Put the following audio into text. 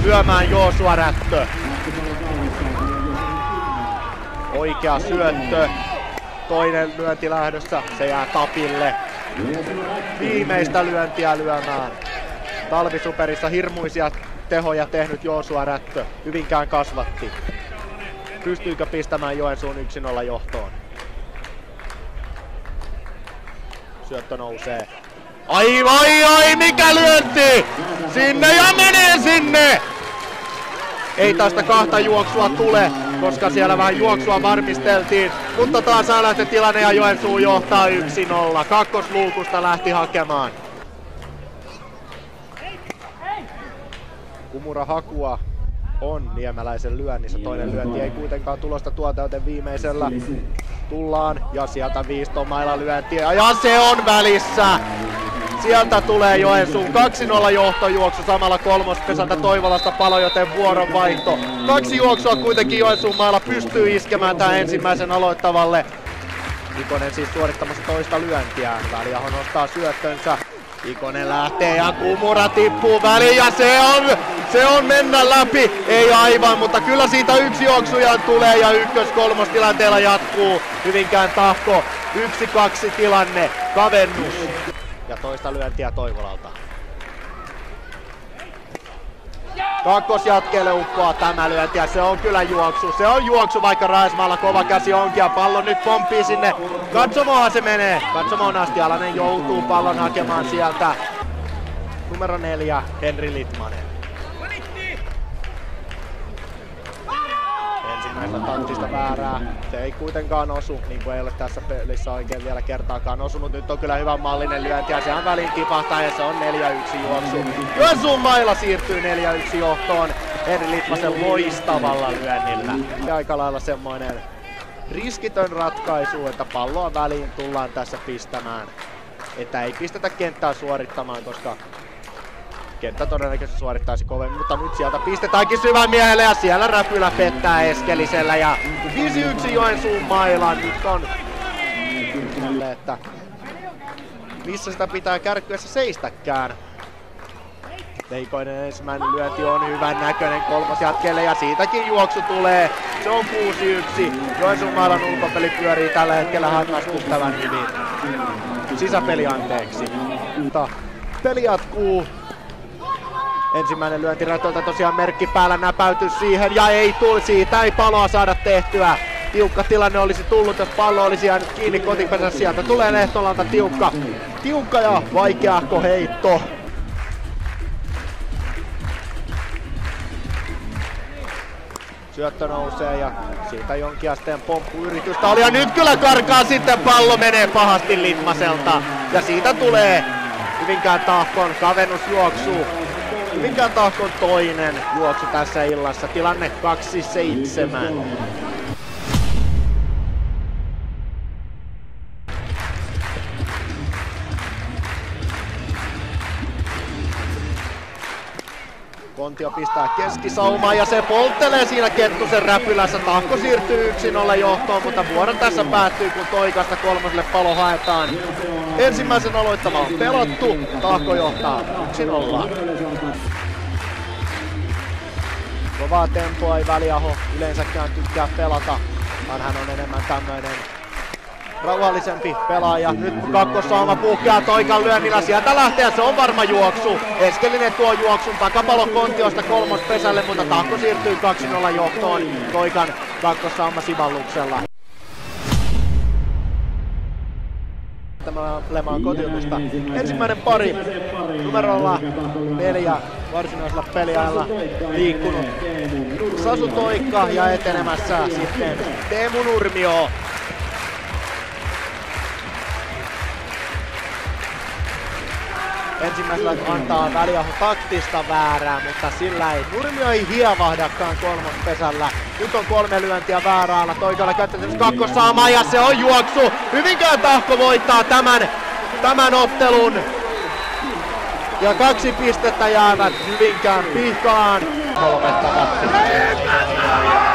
lyömään Joosua Rättö. Oikea syöttö. Toinen lyönti lähdössä, se jää Tapille. Viimeistä lyöntiä lyömään. Talvisuperissa hirmuisia tehoja tehnyt Joosua Rättö. Hyvinkään kasvatti. Pystyykö pistämään Joensuun 1-0 johtoon? Syöttö nousee. Ai, mikä lyönti! Sinne ja menee sinne! Ei tästä kahta juoksua tule, koska siellä vähän juoksua varmisteltiin. Mutta taas lähtötilanne ja Joensuu johtaa 1-0. Kakkosluukusta lähti hakemaan. Kumura hakua on Niemeläisen lyönnissä. Toinen lyönti ei kuitenkaan tulosta tuolta, joten viimeisellä tullaan. Ja sieltä viistomailla lyöntiä. Ja se on välissä! Sieltä tulee Joensuun 2-0 johtojuoksu samalla kolmospesältä Toivolasta Palo, joten vuoronvaihto. 2 juoksua kuitenkin Joensuun mailla pystyy iskemään tämän ensimmäisen aloittavalle. Ikonen siis suorittamassa toista lyöntiä. Väliaho nostaa syöttönsä. Ikonen lähtee ja Kumura tippuu väliin ja se on mennä läpi. Ei aivan, mutta kyllä siitä 1 juoksujan tulee ja ykkös-kolmostilanteella jatkuu. Hyvinkään Tahko. 1-2 tilanne. Kavennus. Ja toista lyöntiä Toivolalta. Kakkosjatkeelle uppoaa tämä lyönti ja se on kyllä juoksu. Se on juoksu, vaikka Raismaalla kova käsi onkin ja pallo nyt pomppii sinne. Katsomohan se menee. Katsomoon asti Alanen joutuu pallon hakemaan sieltä. Numero 4, Henri Litmanen. Ensimmäistä taktista väärää. Se ei kuitenkaan osu, niin kuin ei ole tässä pelissä oikein vielä kertaakaan osunut. Nyt on kyllä hyvä mallinen lyönti ja sehän väliin tipahtaa ja se on 4-1 juoksu. Joensuun mailla siirtyy 4-1 johtoon Henri Litmasen loistavalla lyönnillä. Aika lailla semmoinen riskitön ratkaisu, että palloa väliin tullaan tässä pistämään. Että ei pistetä kenttää suorittamaan, koska kenttä todennäköisesti suorittaisi kovemmin, mutta nyt sieltä pistetäänkin syvämiehelle ja siellä Räpylä pettää Eskelisellä ja 5-1 Joensuun mailla. Nyt on, että missä sitä pitää kärkkyessä seistäkään. Veikoinen ensimmäinen lyönti on hyvän näköinen kolmosjatkeelle ja siitäkin juoksu tulee. Se on 6-1. Joensuun mailan ulkopeli pyörii tällä hetkellä hämmästyttävän hyvin. Sisäpeli anteeksi. Mutta peli jatkuu. Ensimmäinen lyönti Rätöltä tosiaan merkki päällä näpäytys siihen ja ei tule, siitä ei Paloa saada tehtyä. Tiukka tilanne olisi tullut, jos pallo olisi jäänyt kiinni kotipesässä. Sieltä tulee Lehtolalta tiukka ja vaikeahko heitto. Syöttö nousee ja siitä jonkin asteen pomppuyritystä oli ja nyt kyllä karkaa sitten pallo menee pahasti Litmaselta. Ja siitä tulee Hyvinkään Tahkon kavennusjuoksu. Hyvinkään Tahkon toinen juoksu tässä illassa. Tilanne 2-7. Kontio pistää keskisaumaan ja se polttelee siinä Kettusen Räpylässä. Tahko siirtyy 1-0 johtoon, mutta vuoro tässä päättyy, kun Toikasta kolmoselle Palo haetaan. Ensimmäisen aloittama on pelattu. Tahko johtaa 1-0. Kovaa tempoa ei Väliaho yleensäkään tykkää pelata, vaan hän on enemmän tämmöinen rauhallisempi pelaaja. Nyt kakkosauma puhkeaa Toikan lyönnillä, sieltä lähtee ja se on varma juoksu. Eskelinen tuo juoksun takapalo Kontiosta kolmospesälle, mutta Tahko siirtyy 2-0 johtoon Toikan kakkosauma sivalluksella. Tämä Lemaan kotiutusta. Ensimmäinen pari numerolla 4 varsinaisella peliajalla liikkunut Sasu Toikka ja etenemässä sitten Teemu Nurmio. Ensimmäisellä antaa Väliaho taktista väärää, mutta sillä ei Nurmio ei hievahdakaan kolmospesällä. Nyt on 3 lyöntiä väärällä. Toikalla käyttänyt kakkossaamaan ja se on juoksu. Hyvinkään Tahko voittaa tämän ottelun. Ja 2 pistettä jäävät Hyvinkään pihkaan.